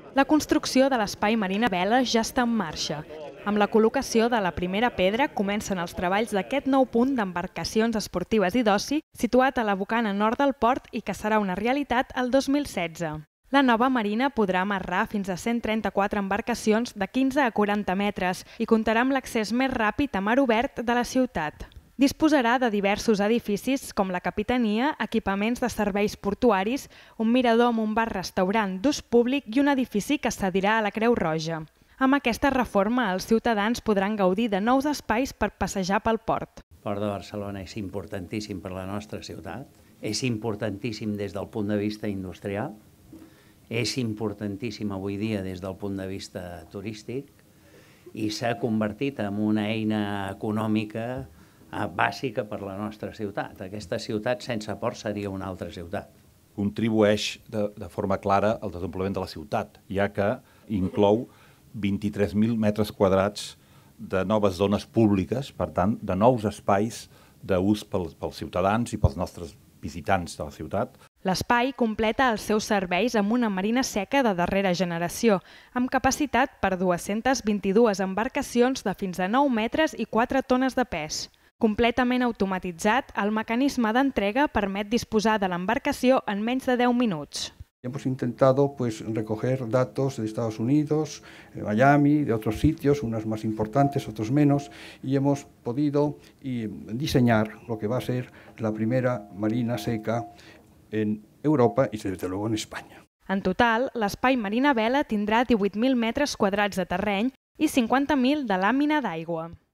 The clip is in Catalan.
La construcció de l'espai Marina Vela ja està en marxa. Amb la col·locació de la primera pedra comencen els treballs d'aquest nou punt d'embarcacions esportives i d'oci situat a la bocana nord del port i que serà una realitat el 2016. La nova marina podrà amarrar fins a 134 embarcacions de 15 a 40 metres i comptarà amb l'accés més ràpid a mar obert de la ciutat. Disposarà de diversos edificis com la capitania, equipaments de serveis portuaris, un mirador amb un bar-restaurant d'ús públic i un edifici que cedirà a la Creu Roja. Amb aquesta reforma, els ciutadans podran gaudir de nous espais per passejar pel port. El Port de Barcelona és importantíssim per a la nostra ciutat, és importantíssim des del punt de vista industrial, és importantíssim avui dia des del punt de vista turístic i s'ha convertit en una eina econòmica bàsica per a la nostra ciutat. Aquesta ciutat sense port seria una altra ciutat. Contribueix de forma clara al desenvolupament de la ciutat, ja que inclou 23.000 metres quadrats de noves zones públiques, per tant, de nous espais d'ús pels ciutadans i pels nostres visitants de la ciutat. L'espai completa els seus serveis amb una marina seca de darrera generació, amb capacitat per 222 embarcacions de fins a 9 metres i 4 tones de pes. Completament automatitzat, el mecanisme d'entrega permet disposar de l'embarcació en menys de 10 minuts. Hemos intentado recoger datos de Estados Unidos, Miami, de otros sitios, unos más importantes, otros menos, y hemos podido diseñar lo que va a ser la primera marina seca en Europa y desde luego en España. En total, l'espai Marina Vela tindrà 18.000 metres quadrats de terreny i 50.000 de làmina d'aigua.